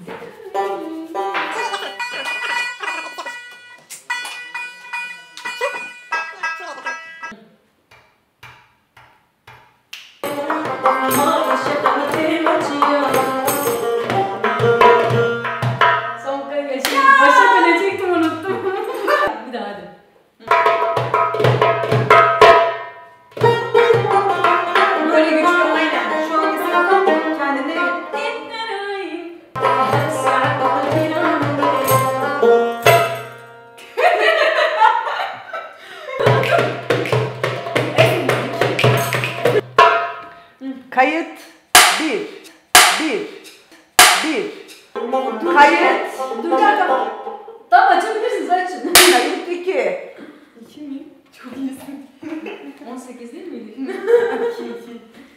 Son kayı geçtim. Başa kalecektim, unuttum. Bir daha hadi. Böyle güçlü aynen. Şu an mesela kendine Kayıt 1 Kayıt Dur kanka. Tamam, açabilirsiniz, açın. Kayıt 2 2 mi? Çok iyisin. 18 değil miydi? 2.